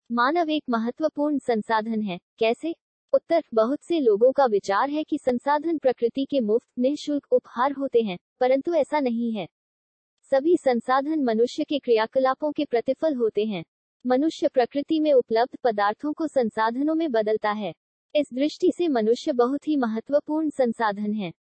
मानव एक महत्वपूर्ण संसाधन है। कैसे? उत्तर, बहुत से लोगों का विचार है कि संसाधन प्रकृति के मुफ्त, निःशुल्क उपहार होते हैं, परंतु ऐसा नहीं है। सभी संसाधन मनुष्य के क्रियाकलापों के प्रतिफल होते हैं। मनुष्य प्रकृति में उपलब्ध पदार्थों को संसाधनों में बदलता है। इस दृष्टि से मनुष्य बहुत ही महत्वपूर्ण संसाधन है।